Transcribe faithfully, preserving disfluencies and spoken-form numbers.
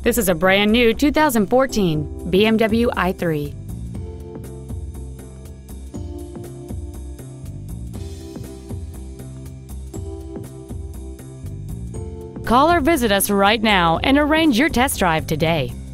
This is a brand new two thousand fourteen B M W i three. Call or visit us right now and arrange your test drive today.